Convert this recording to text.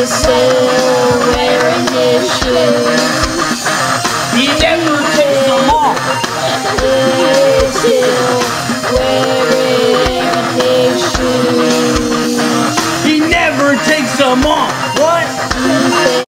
is still wearing his shoes. He never takes them off. Is still wearing his shoes. He never takes them off.